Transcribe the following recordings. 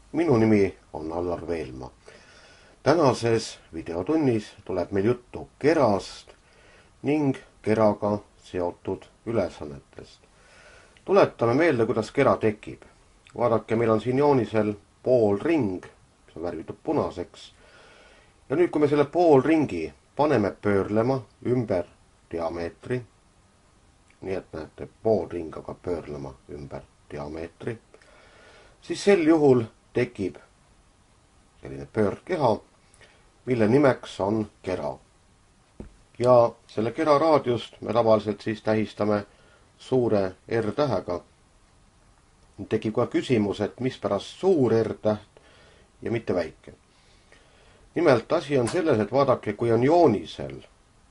Minu nimi on Allar Veelmaa. Tänases videotunnis tuleb meil juttu kerast ning keraga seotud ülesannetest. Tuletame meelde, kuidas kera tekib. Vaadake, meil on siin joonisel poolring, see on värvitud punaseks. Ja nüüd, kui me selle poolringi paneme pöörlema ümber diameetri, nii et näete, poolring hakkab pöörlema ümber diameetri, siis sel juhul tekib selline pöördkeha, mille nimeks on kera. Ja selle kera raadiust me tavaliselt siis tähistame suure R-tähega. Tekib ka küsimus, et mispärast suur R-täht ja mitte väike. Nimelt asi on selles, et vaadake, kui on joonisel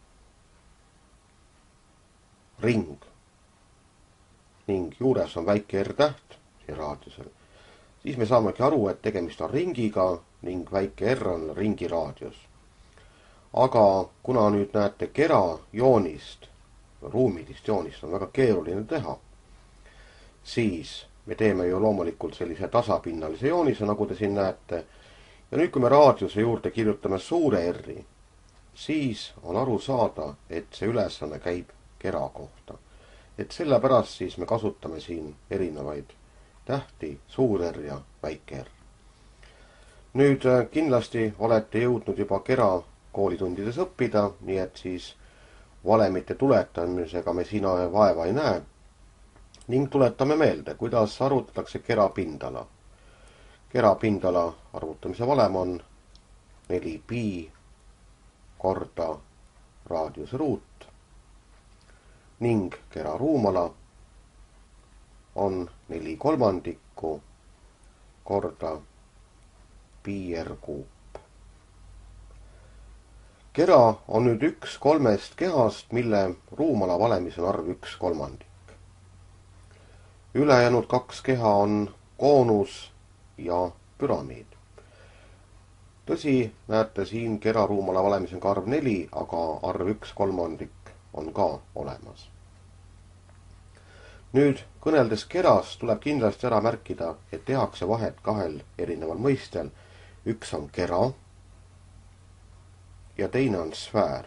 ring ning juures on väike R-täht siin raadiusel, siis me saamegi aru, et tegemist on ringiga ning väike R on ringi raadius. Aga kuna nüüd näete kera joonist, ruumilist joonist on väga keeruline teha, siis me teeme ju loomulikult sellise tasapinnalise joonise, nagu te siin näete. Ja nüüd, kui me raadiuse juurde kirjutame suure R-i, siis on aru saada, et see ülesanne käib kera kohta. Et sellepärast siis me kasutame siin erinevaid tähti, suur R ja väike R. Nüüd kindlasti olete jõudnud juba kera koolitundides õppida, nii et siis valemite tuletamisega me siin vaeva ei näe. Ning tuletame meelde, kuidas arvutatakse kera pindala. Kera pindala arvutamise valem on 4pi korda raadiuse ruut ning kera ruumala on 4/3 korda pi r kuup. Kera on nüüd üks 3 kehast, mille ruumala valemis on arv 1/3. Ülejäänud 2 keha on koonus ja püramiid. Tõsi, näete siin kera ruumala valemis on ka arv 4, aga arv 1/3 on ka olemas. Nüüd, kõneldes kerast, tuleb kindlasti ära märkida, et tehakse vahet kahel erineval mõistel. Üks on kera ja teine on sfäär.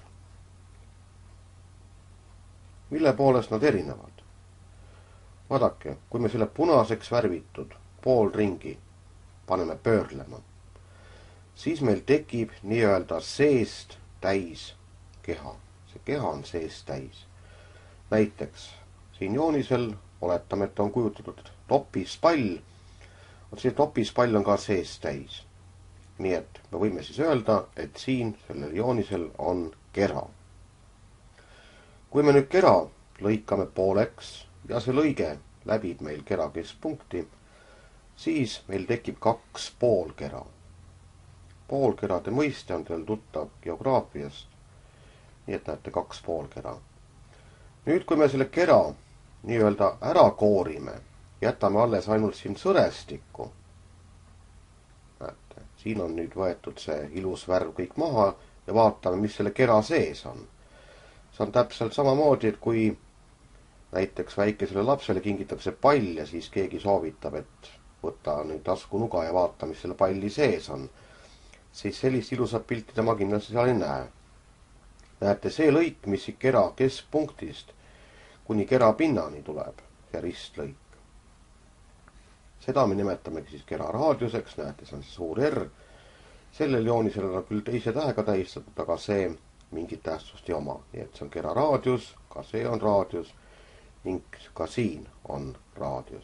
Mille poolest nad erinevad? Vaadake, kui me selle punaseks värvitud poolringi paneme pöörlema, siis meil tekib nii-öelda seest täis keha. See keha on seest täis. Näiteks siin joonisel oletame, et on kujutatud topispall. See topispall on ka seest täis. Nii et me võime siis öelda, et siin sellel joonisel on kera. Kui me nüüd kera lõikame pooleks ja see lõige läbib meil kera keskpunkti, siis meil tekib 2 poolkera. Poolkerade mõiste on teil tuttav geograafiast, nii et näete 2 poolkera. Nüüd, kui me selle kera nii-öelda ära koorime, jätame alles ainult siin sõrestikku. Näete, siin on nüüd võetud see ilus värv kõik maha ja vaatame, mis selle kera sees on. See on täpselt samamoodi, et kui näiteks väikesele lapsele kingitakse pall ja siis keegi soovitab, et võtta nüüd taskunuga ja vaata, mis selle palli sees on, siis sellist ilusat pilti tema kindlasti seal ei näe. Näete, see lõik, mis kera keskpunktist kuni kera pinnani tuleb, see ristlõik. Seda me nimetamegi siis kera raadiuseks, näete, see on see suur R. Sellel joonisel on küll teise tähega tähistatud, aga see mingit tähtsust ei oma. Nii et see on kera raadius, ka see on raadius ning ka siin on raadius.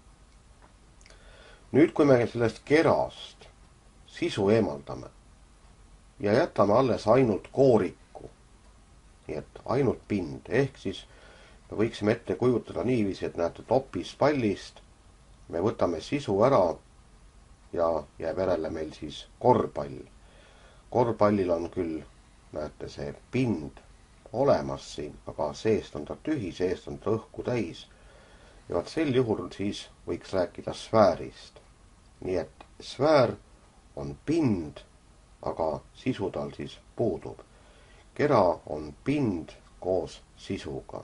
Nüüd, kui me sellest kerast sisu eemaldame ja jätame alles ainult kooriku, nii et ainult pind, ehk siis me võiksime ette kujutada niiviisi, et näete topispallist me võtame sisu ära ja jääb järele meil siis korvpall. Korvpallil on küll, näete, see pind olemas siin, aga seest on ta tühi, seest on ta õhku täis. Ja vaat sel juhul siis võiks rääkida sfäärist. Nii et sfäär on pind, aga sisu tal siis puudub. Kera on pind koos sisuga.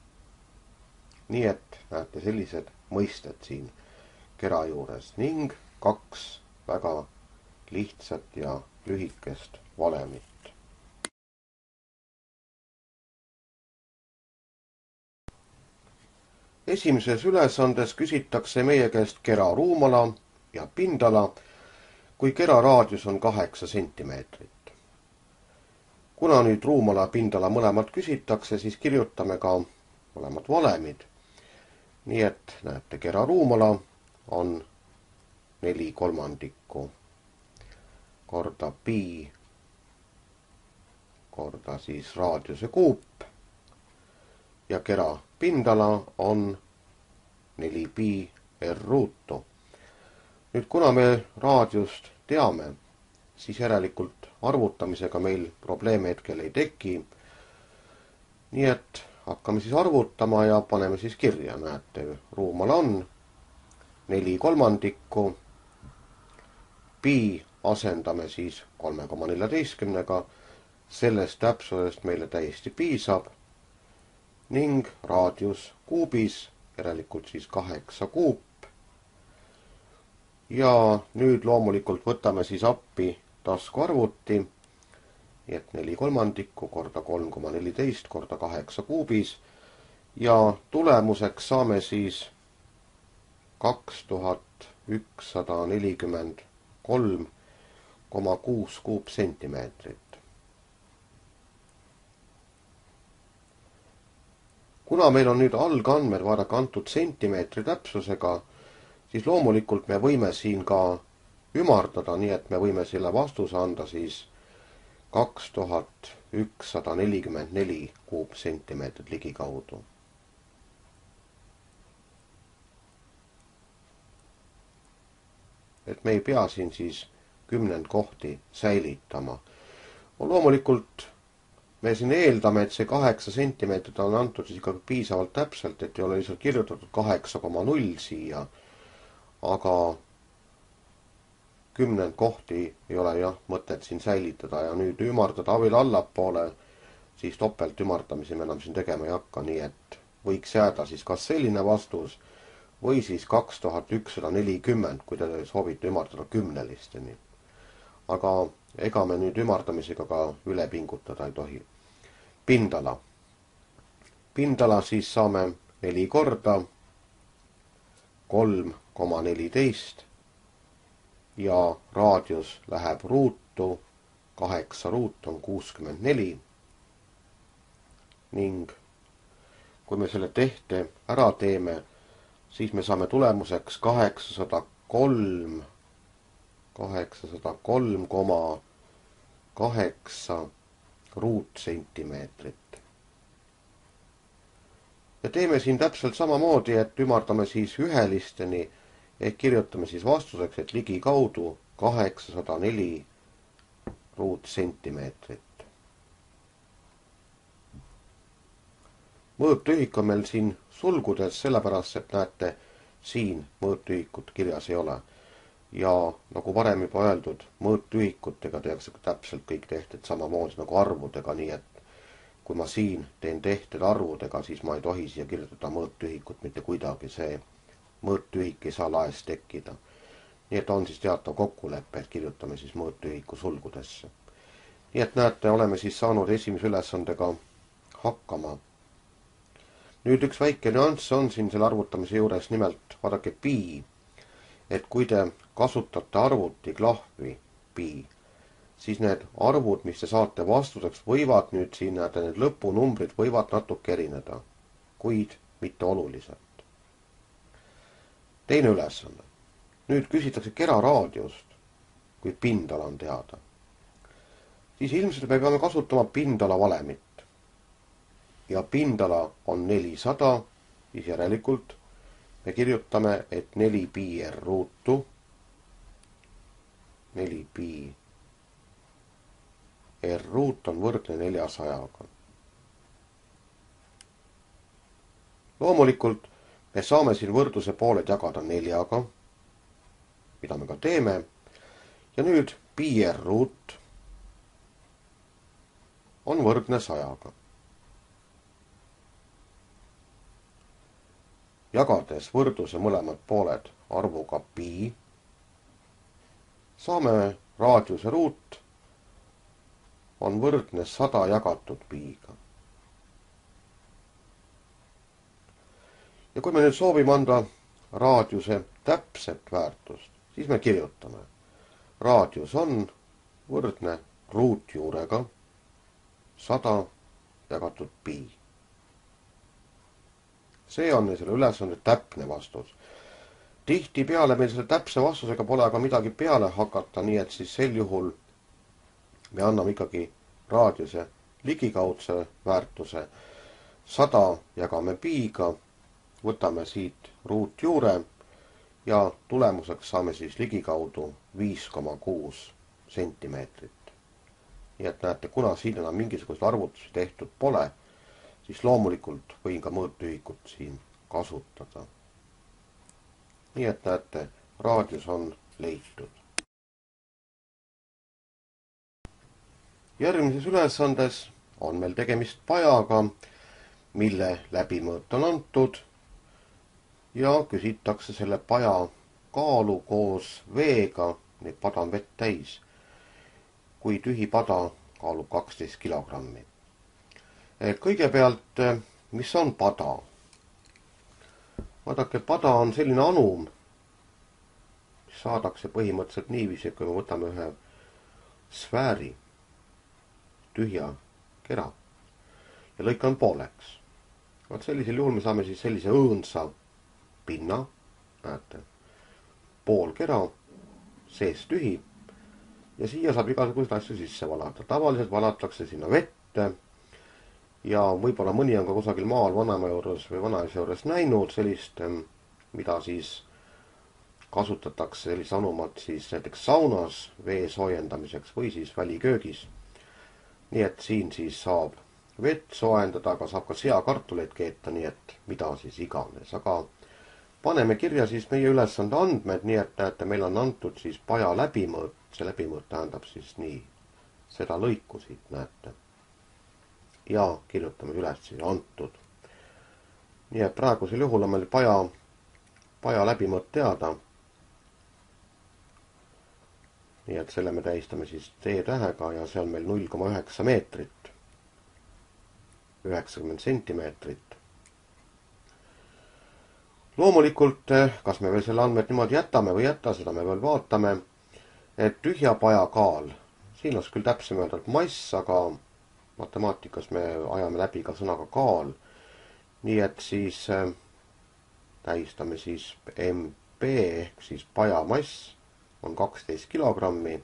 Nii et näete sellised mõisted siin kera juures ning kaks väga lihtsat ja lühikest valemit. Esimeses ülesandes küsitakse meie käest kera ruumala ja pindala, kui kera raadius on 8 sentimeetrit. Kuna nüüd ruumala ja pindala mõlemad küsitakse, siis kirjutame ka mõlemad valemid. Nii et näete, kera ruumala on 4/3 korda pi korda siis raadiuse kuup ja kera pindala on 4 pi r ruutu. Nüüd kuna me raadiust teame, siis järelikult arvutamisega meil probleeme hetkel ei teki. Nii et hakkame siis arvutama ja paneme siis kirja. Näete, ruumal on 4/3. Pi asendame siis 3,14-ga. Sellest täpsusest meile täiesti piisab. Ning raadius kuubis, järelikult siis 8 kuup. Ja nüüd loomulikult võtame siis appi taskuarvuti, et 4/3 korda 3,14 korda 8 kuubis ja tulemuseks saame siis 2143,6 kuupsentimeetrit. Kuna meil on nüüd algandmed vaadake antud sentimeetri täpsusega, siis loomulikult me võime siin ka ümardada, nii et me võime selle vastuse anda siis 2144 kuupsentimeetrit ligikaudu. Et me ei pea siin siis kümnendkohti säilitama. Loomulikult me siin eeldame, et see 8 sentimeetrit on antud siis ikkagi piisavalt täpselt, et ei ole lihtsalt kirjutatud 8,0 siia, aga kümnendkohti ei ole jah mõtet siin säilitada ja nüüd ümardada veel allapoole, siis topelt ümardamisi me enam siin tegema ei hakka, nii et võiks jääda siis kas selline vastus või siis 2140, kui te soovite ümardada kümnelisteni. Aga ega me nüüd ümardamisega ka üle pingutada ei tohi. Pindala. Pindala siis saame 4 korda 3,14 ja raadius läheb ruutu, 8 ruut on 64 ning kui me selle tehte ära teeme, siis me saame tulemuseks 803,8 ruutsentimeetrit. Ja teeme siin täpselt samamoodi, et ümardame siis ühelisteni ehk kirjutame siis vastuseks, et ligikaudu 804 ruutsentimeetrit. Mõõtühik on meil siin sulgudes, sellepärast et näete, siin mõõtühikut kirjas ei ole. Ja nagu varem juba öeldud, mõõtühikutega tehakse täpselt kõik tehted samamoodi nagu arvudega, nii et kui ma siin teen tehted arvudega, siis ma ei tohi siia kirjutada mõõtühikut mitte kuidagi, see mõõtühik ei saa laest tekkida. Nii et on siis teatav kokkulepe, et kirjutame siis mõõtühiku sulgudesse. Nii et näete, oleme siis saanud esimese ülesandega hakkama. Nüüd üks väike nüanss on siin selle arvutamise juures, nimelt vaadake pi, et kui te kasutate arvutiklahvi pi, siis need arvud, mis te saate vastuseks, võivad nüüd siin näete, need lõpunumbrid võivad natuke erineda, kuid mitte oluliselt. Teine ülesanne. Nüüd küsitakse kera raadiust, kui pindala on teada. Siis ilmselt me peame kasutama pindala valemit. Ja pindala on 400, siis järelikult me kirjutame, et 4 pi r ruutu, 4 pi r ruut on võrdne 400-ga. Loomulikult me saame siin võrdluse pooled jagada 4-ga, mida me ka teeme. Ja nüüd pi r ruut on võrdne 100-ga. Jagades võrdluse mõlemad pooled arvuga pi, saame raadiuse ruut on võrdne 100 jagatud piiga. Ja kui me nüüd soovime anda raadiuse täpset väärtust, siis me kirjutame. Raadius on võrdne ruutjuurega 100 jagatud pi. See on selle ülesande täpne vastus. Tihtipeale meil selle täpse vastusega pole aga midagi peale hakata, nii et siis sel juhul me anname ikkagi raadiuse ligikaudse väärtuse 100 jagame piiga, võtame siit ruutjuure ja tulemuseks saame siis ligikaudu 5,6 sentimeetrit. Nii et näete, kuna siin enam mingisugust arvutusi tehtud pole, siis loomulikult võin ka mõõtühikut siin kasutada. Nii et näete, raadius on leitud. Järgmises ülesandes on meil tegemist pajaga, mille läbimõõt on antud ja küsitakse selle paja kaalu koos veega, nii pada on vett täis, kui tühi pada kaalub 12 kilogrammi. Kõigepealt, mis on pada? Vaadake, pada on selline anum, mis saadakse põhimõtteliselt niiviisi, kui me võtame ühe sfääri, tühja kera ja lõikan pooleks. Vaat sellisel juhul me saame siis sellise õõnsa pinna, näete, pool kera, sees tühi ja siia saab igasuguseid asju sisse valada. Tavaliselt valatakse sinna vette ja võib-olla mõni on ka kusagil maal vanaema juures või vanaisa juures näinud sellist, mida siis kasutatakse sellist anumat siis näiteks saunas vee soojendamiseks või siis väliköögis. Nii et siin siis saab vett soojendada, aga saab ka seakartuleid keeta, nii et mida siis iganes. Aga paneme kirja siis meie ülesande andmed, nii et näete, meil on antud siis paja läbimõõt. See läbimõõt tähendab siis nii, seda lõiku siit näete. Ja kirjutame üles siis antud. Nii et praegusel juhul on meil paja läbimõõt teada. Nii et selle me tähistame siis T-tähega ja see on meil 0,9 meetrit, 90 sentimeetrit. Loomulikult, kas me veel selle andmed niimoodi jätame või jätta, seda me veel vaatame, et tühja paja kaal, siin oleks küll täpsem öelda mass, aga matemaatikas me ajame läbi ka sõnaga kaal. Nii et siis tähistame siis MP ehk siis paja mass on 12 kilogrammi.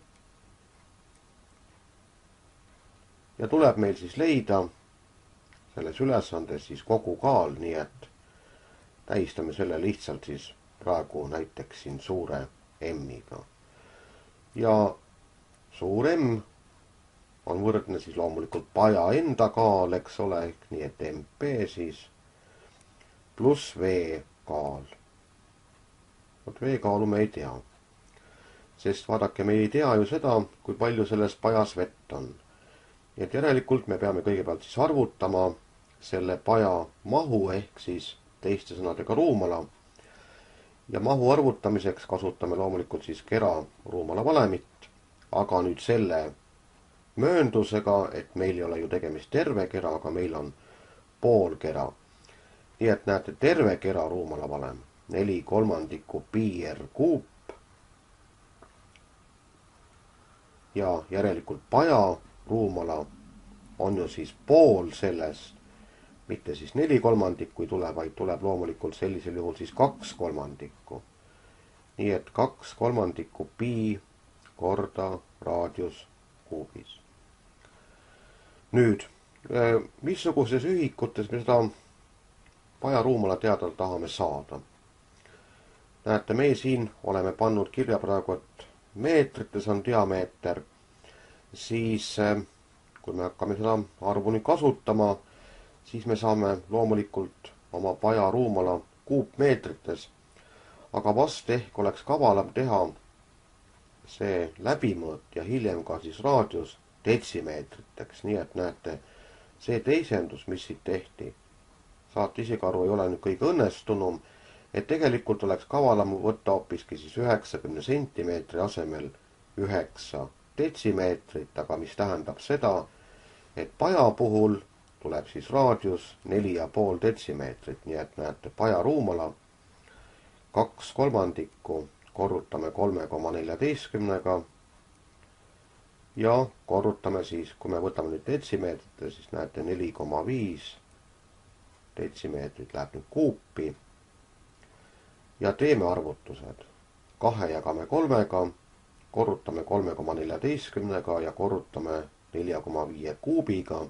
Ja tuleb meil siis leida selles ülesandes siis kogu kaal, nii et tähistame selle lihtsalt siis praegu näiteks siin suure M-iga. Ja suur M on võrdne siis loomulikult paja enda kaal, eks ole, ehk nii et MP siis pluss V kaal. Vot V kaalu me ei tea. Sest vaadake, me ei tea ju seda, kui palju selles pajas vett on. Nii et järelikult me peame kõigepealt siis arvutama selle paja mahu ehk siis teiste sõnadega ruumala. Ja mahu arvutamiseks kasutame loomulikult siis kera ruumala valemit, aga nüüd selle mööndusega, et meil ei ole ju tegemist terve kera, aga meil on pool kera. Nii et näete, terve kera ruumala valem 4/3 pi r kuup. Ja järelikult paja ruumala on ju siis pool sellest, mitte siis 4/3 ei tule, vaid tuleb loomulikult sellisel juhul siis 2/3. Nii et 2/3 pi korda raadius kuubis. Nüüd, missuguses ühikutes me seda paja ruumala teada tahame saada? Näete, me siin oleme pannud kirja praegu, et meetrites on diameeter, siis kui me hakkame seda arvu nüüd kasutama, siis me saame loomulikult oma paja ruumala kuupmeetrites, aga vast ehk oleks kavalam teha see läbimõõt ja hiljem ka siis raadius detsimeetriteks, nii et näete, see teisendus, mis siit tehti, saate isegi aru, ei ole nüüd kõige õnnestunum, et tegelikult oleks kavalam võtta hoopiski siis 90 sentimeetri asemel 9 detsimeetrit, aga mis tähendab seda, et paja puhul tuleb siis raadius 4,5 detsimeetrit, nii et näete, paja ruumala 2/3 korrutame 3,14 ja korrutame siis, kui me võtame nüüd detsimeetrite, siis näete 4,5 detsimeetrit läheb nüüd kuupi ja teeme arvutused. 2 jagame 3-ga, korrutame 3,14 ja korrutame 4,5 kuubiga.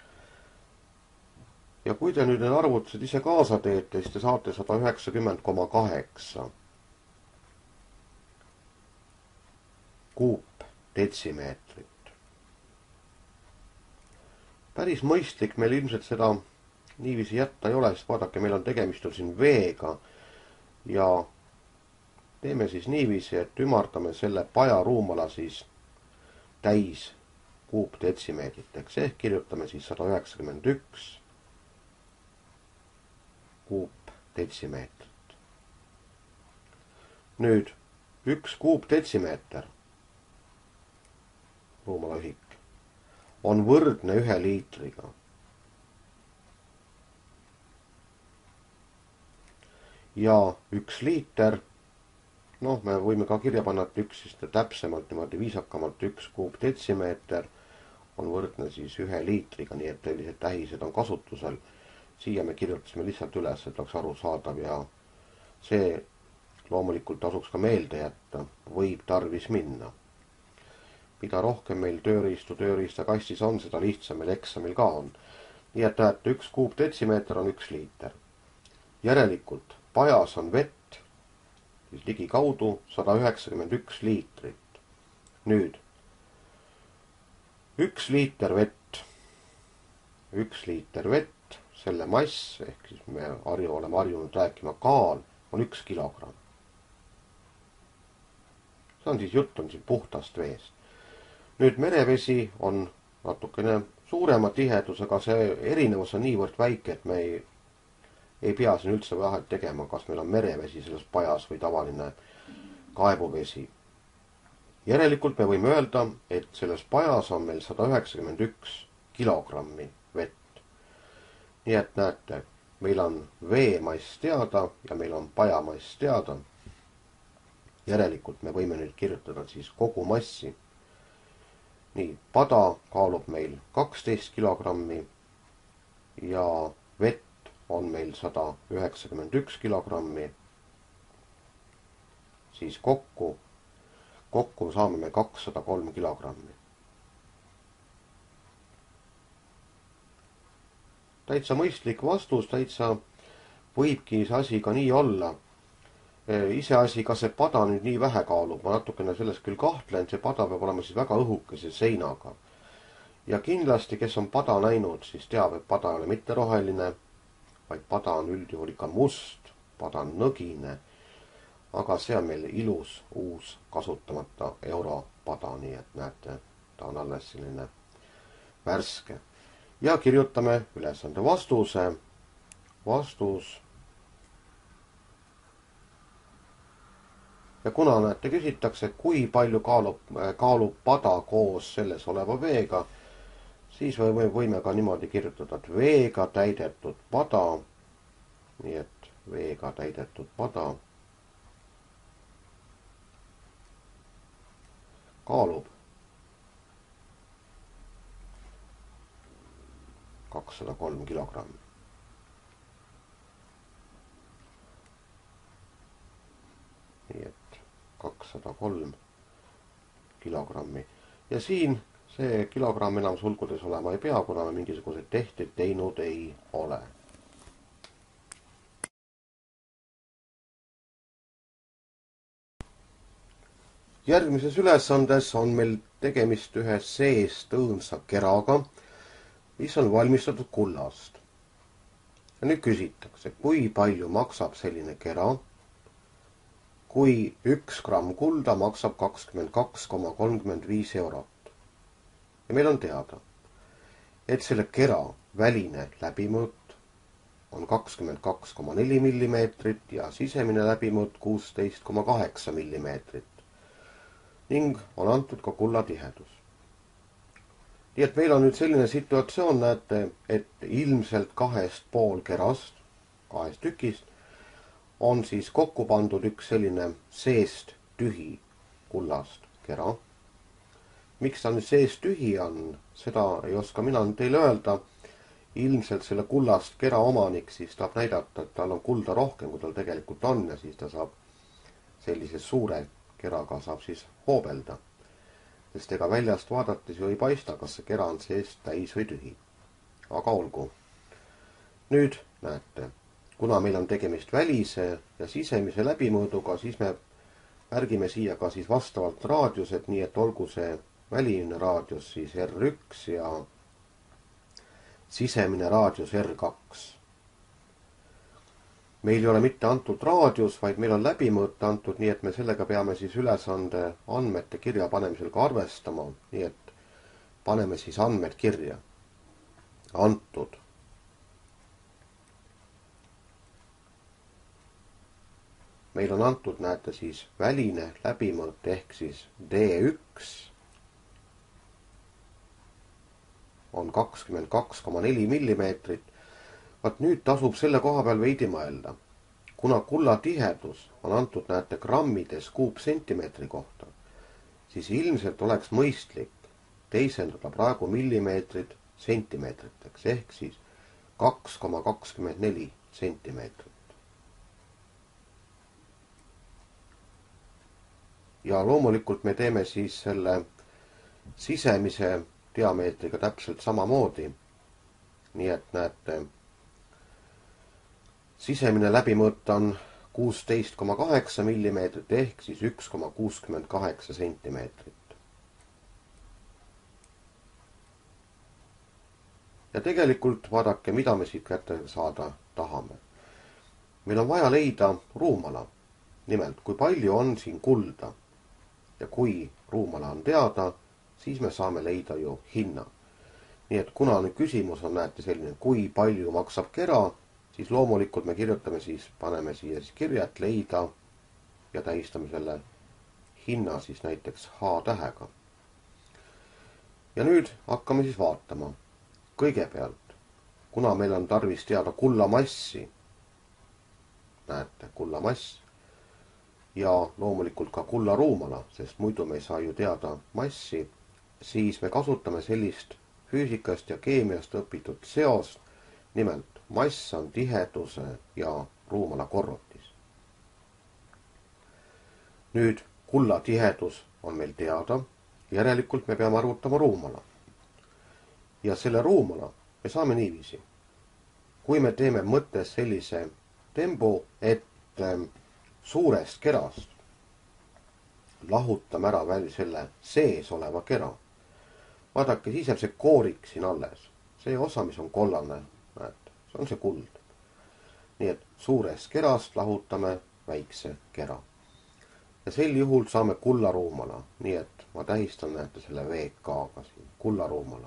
Ja kui te nüüd need arvutused ise kaasa teete, siis te saate 190,8 kuupdetsimeetrit. Päris mõistlik meil ilmselt seda niiviisi jätta ei ole, sest vaadake, meil on tegemist siin veega ja teeme siis niiviisi, et ümardame selle paja ruumala siis täis kuupdetsimeetriteks ehk kirjutame siis 191 kuupdetsimeetrit. Nüüd 1 kuupdetsimeeter, ruumalaühik, on võrdne 1 liitriga. Ja 1 liiter, noh, me võime ka kirja panna, et üks siis täpsemalt, niimoodi viisakamalt 1 kuupdetsimeeter on võrdne siis 1 liitriga, nii et sellised tähised on kasutusel. Siia me kirjutasime lihtsalt üles, et oleks arusaadav ja see loomulikult tasuks ka meelde jätta, võib tarvis minna. Mida rohkem meil tööriistakastis on, seda lihtsam meil eksamil ka on. Nii et näete, 1 kuupdetsimeeter on 1 liiter. Järelikult pajas on vett siis ligikaudu 191 liitrit. Nüüd 1 liiter vett, selle mass, ehk siis me oleme harjunud rääkima kaal, on 1 kilogramm. See on siis jutt on siin puhtast veest. Nüüd merevesi on natukene suurema tihedusega, see erinevus on niivõrd väike, et me ei pea siin üldse vahet tegema, kas meil on merevesi selles pajas või tavaline kaevuvesi. Järelikult me võime öelda, et selles pajas on meil 191 kilogrammi vett. Nii et näete, meil on veemass teada ja meil on pajamass teada. Järelikult me võime nüüd kirjutada siis kogu massi. Nii, pada kaalub meil 12 kilogrammi ja vett on meil 191 kilogrammi. Siis kokku saame me 203 kilogrammi. Täitsa mõistlik vastus, täitsa võibki see asi ka nii olla. Iseasi, kas see pada nüüd nii vähe kaalub, ma natukene sellest küll kahtlen, see pada peab olema siis väga õhukese seinaga. Ja kindlasti, kes on pada näinud, siis teab, et pada ei ole mitte roheline, vaid pada on üldjuhul ikka must, pada on nõgine, aga see on meil ilus uus kasutamata europada, nii et näete, ta on alles selline värske. Ja kirjutame ülesande vastuse. Vastus. Ja kuna näete, küsitakse, kui palju kaalub pada koos selles oleva veega, siis võime ka niimoodi kirjutada, et veega täidetud pada, nii et veega täidetud pada kaalub 203 kilogrammi. Nii et 203 kilogrammi. Ja siin see kilogramm enam sulgudes olema ei pea, kuna me mingisuguseid tehteid teinud ei ole. Järgmises ülesandes on meil tegemist ühe seest õõnsa keraga, mis on valmistatud kullast. Ja nüüd küsitakse, kui palju maksab selline kera, kui 1 gramm kulda maksab 22,35 eurot. Ja meil on teada, et selle kera väline läbimõõt on 22,4 millimeetrit ja sisemine läbimõõt 16,8 millimeetrit. ning on antud ka kulla tihedus. Nii et meil on nüüd selline situatsioon, näete, et ilmselt 2,5 kerast, 2 tükist, on siis kokku pandud üks selline seest tühi kullast kera. Miks ta nüüd seest tühi on, seda ei oska mina teile öelda. Ilmselt selle kullast kera omanik siis tahab näidata, et tal on kulda rohkem, kui tal tegelikult on, ja siis ta saab sellise suure keraga saab siis hoobelda. Sest ega väljast vaadates ju ei paista, kas see kera on seest täis või tühi. Aga olgu. Nüüd näete, kuna meil on tegemist välise ja sisemise läbimõõduga, siis me märgime siia ka siis vastavalt raadiused, nii et olgu see väline raadius siis R1 ja sisemine raadius R2. Meil ei ole mitte antud raadius, vaid meil on läbimõõt antud, nii et me sellega peame siis ülesande andmete kirja panemisel ka arvestama, nii et paneme siis andmed kirja. Antud. Meil on antud, näete siis, väline läbimõõt ehk siis D1 on 22,4 millimeetrit. Vaat nüüd tasub selle koha peal veidi mõelda. Kuna kulla tihedus on antud, näete, grammides kuupsentimeetri kohta, siis ilmselt oleks mõistlik teisendada praegu millimeetrid sentimeetriteks ehk siis 2,24 sentimeetrit. Ja loomulikult me teeme siis selle sisemise diameetriga täpselt samamoodi. Nii et näete, sisemine läbimõõt on 16,8 millimeetrit ehk siis 1,68 sentimeetrit. Ja tegelikult vaadake, mida me siit kätte saada tahame. Meil on vaja leida ruumala. Nimelt, kui palju on siin kulda ja kui ruumala on teada, siis me saame leida ju hinna. Nii et kuna nüüd küsimus on, näete, selline, kui palju maksab kera, siis loomulikult me kirjutame siis, paneme siia siis kirja, et leida ja tähistame selle hinna siis näiteks H tähega. Ja nüüd hakkame siis vaatama. Kõigepealt, kuna meil on tarvis teada kulla massi, näete, kulla mass, ja loomulikult ka kulla ruumala, sest muidu me ei saa ju teada massi, siis me kasutame sellist füüsikast ja keemiast õpitud seost, nimelt mass on tiheduse ja ruumala korrutis. Nüüd kulla tihedus on meil teada, järelikult me peame arvutama ruumala. Ja selle ruumala me saame niiviisi. Kui me teeme mõttes sellise tembu, et suurest kerast lahutame ära veel selle sees oleva kera. Vaadake, siis jääb see koorik siin alles. See osa, mis on kollane, näete, see on see kuld. Nii et suurest kerast lahutame väikse kera. Ja sel juhul saame kullaruumala. Nii et ma tähistan, näete, selle VK-ga siin. Kullaruumala.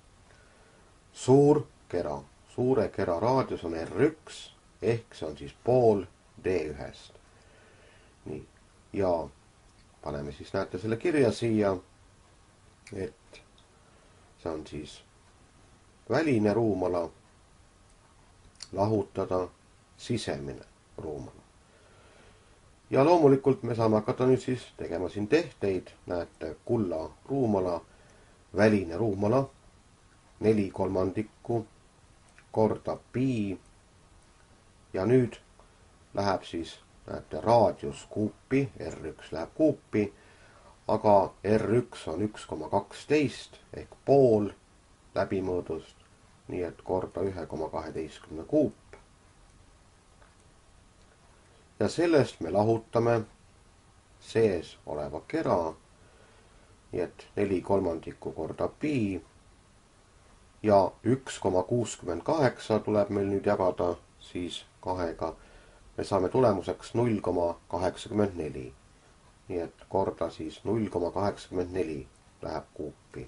Suur kera. Suure kera raadius on R1 ehk see on siis pool D1. Nii. Ja paneme siis, näete, selle kirja siia, et see on siis väline ruumala lahutada sisemine ruumala. Ja loomulikult me saame hakata nüüd siis tegema siin tehteid, näete, kulla ruumala, väline ruumala, 4/3 korda pi. Ja nüüd läheb siis, näete, raadius kuupi, R1 läheb kuupi, aga R1 on 1,12 ehk pool läbimõõdust, nii et korda 1,12 kuup. Ja sellest me lahutame sees oleva kera, nii et 4/3 korda pi ja 1,68 tuleb meil nüüd jagada siis 2-ga. Me saame tulemuseks 0,84. Nii et korda siis 0,84 läheb kuupi.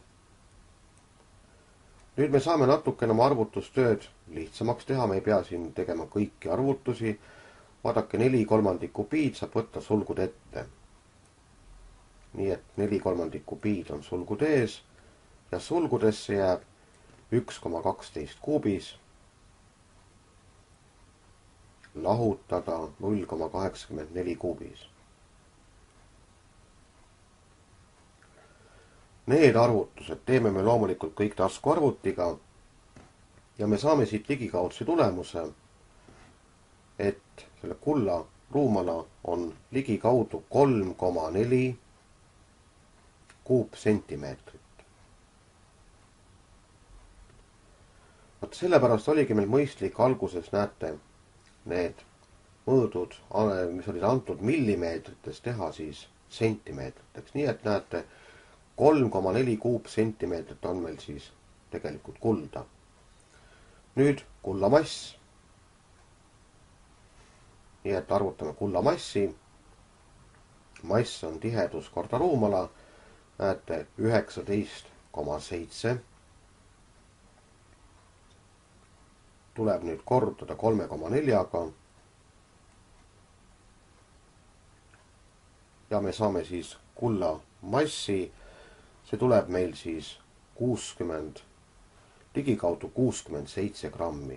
Nüüd me saame natukene oma arvutustööd lihtsamaks teha, me ei pea siin tegema kõiki arvutusi. Vaadake, 4/3 piid saab võtta sulgud ette. nii et 4/3 piid on sulgude ees ja sulgudesse jääb 1,12 kuubis lahutada 0,84 kuubis. Need arvutused teeme me loomulikult kõik taskuarvutiga ja me saame siit ligikaudse tulemuse, et selle kulla ruumala on ligikaudu 3,4 kuupsentimeetrit. Vot sellepärast oligi meil mõistlik alguses, näete, need mõõdud, mis olid antud millimeetrites, teha siis sentimeetriteks. Nii et näete, 3,4 kuupsentimeetrit on meil siis tegelikult kulda. Nüüd kulla mass. Nii et arvutame kulla massi. Mass on tihedus korda ruumala. Näete 19,7. Tuleb nüüd korrutada 3,4-ga. Ja me saame siis kulla massi. See tuleb meil siis 60, ligikaudu 67 grammi.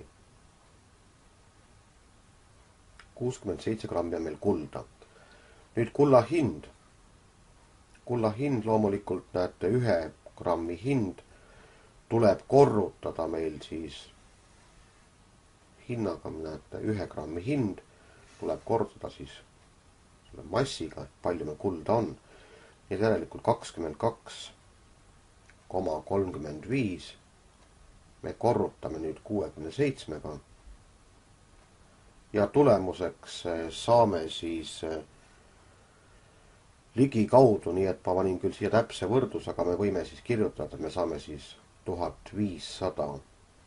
67 grammi on meil kulda. Nüüd kulla hind. Kulla hind loomulikult, näete, 1 grammi hind tuleb korrutada meil siis hinnaga, näete, 1 grammi hind tuleb korrutada siis selle massiga, et palju meil kulda on. Ja järelikult 22,35 me korrutame nüüd 67-ga ja tulemuseks saame siis ligikaudu, nii et ma panin küll siia täpse võrdlus, aga me võime siis kirjutada, et me saame siis 1500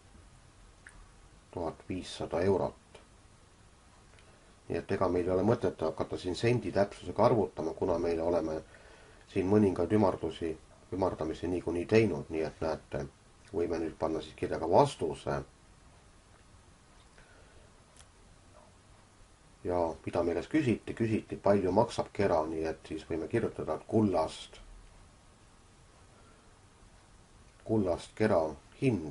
eurot. Nii et ega meil ei ole mõtet hakata siin sendi täpsusega arvutama, kuna meil oleme siin mõningaid ümardamisi niikuinii teinud, nii et näete, võime nüüd panna siis kirja ka vastuse. Ja mida meile küsiti, palju maksab kera, nii et siis võime kirjutada, et kullast kera hind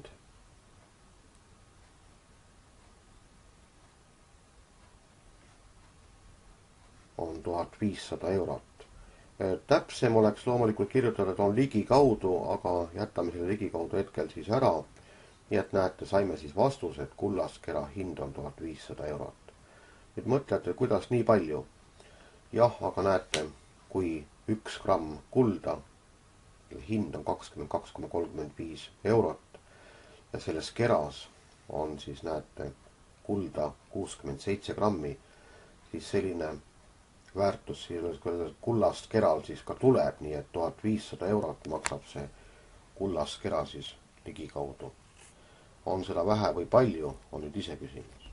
on 1500 eurot. Täpsem oleks loomulikult kirjutada, et on ligikaudu, aga jätame selle ligikaudu hetkel siis ära. Nii et näete, saime siis vastuse, et kullast kera hind on 1500 eurot. Nüüd mõtlete, kuidas nii palju? Jah, aga näete, kui 1 gramm kulda, hind on 22,35 eurot ja selles keras on siis, näete, kulda 67 grammi, siis selline väärtus kullast keral siis ka tuleb, nii et 1500 eurot maksab see kullast kera siis ligikaudu. On seda vähe või palju, on nüüd ise küsimus.